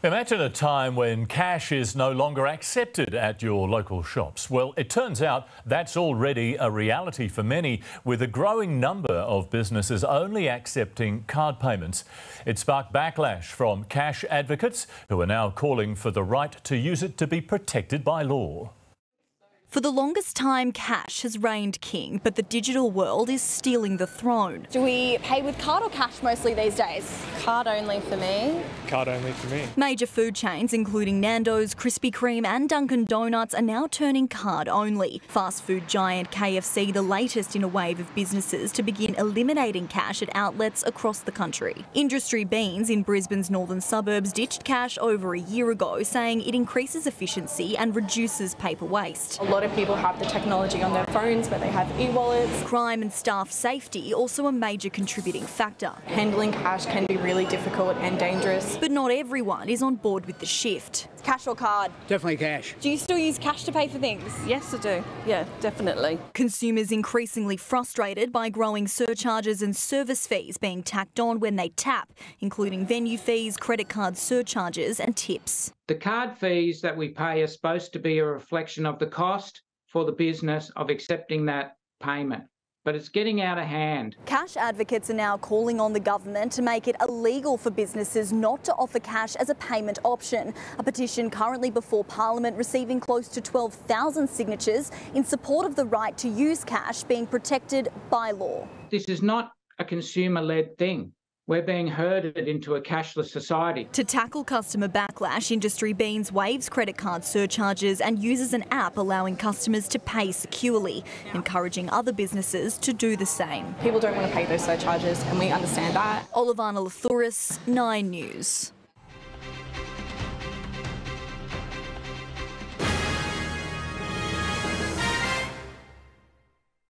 Imagine a time when cash is no longer accepted at your local shops. Well, it turns out that's already a reality for many, with a growing number of businesses only accepting card payments. It sparked backlash from cash advocates who are now calling for the right to use it to be protected by law. For the longest time, cash has reigned king, but the digital world is stealing the throne. Do we pay with card or cash mostly these days? Card only for me. Card only for me. Major food chains, including Nando's, Krispy Kreme and Dunkin' Donuts, are now turning card only. Fast food giant KFC, the latest in a wave of businesses to begin eliminating cash at outlets across the country. Industry Beans in Brisbane's northern suburbs ditched cash over a year ago, saying it increases efficiency and reduces paper waste. A lot of people have the technology on their phones, but they have e-wallets. Crime and staff safety also a major contributing factor. Handling cash can be really difficult and dangerous. But not everyone is on board with the shift. Cash or card? Definitely cash. Do you still use cash to pay for things? Yes, I do. Yeah, definitely. Consumers increasingly frustrated by growing surcharges and service fees being tacked on when they tap, including venue fees, credit card surcharges and tips. The card fees that we pay are supposed to be a reflection of the cost for the business of accepting that payment, but it's getting out of hand. Cash advocates are now calling on the government to make it illegal for businesses not to offer cash as a payment option. A petition currently before Parliament receiving close to 12,000 signatures in support of the right to use cash being protected by law. This is not a consumer-led thing. We're being herded into a cashless society. To tackle customer backlash, Industry Beans waives credit card surcharges and uses an app allowing customers to pay securely, encouraging other businesses to do the same. People don't want to pay those surcharges, and we understand that. Olivana Lathouris, 9 News.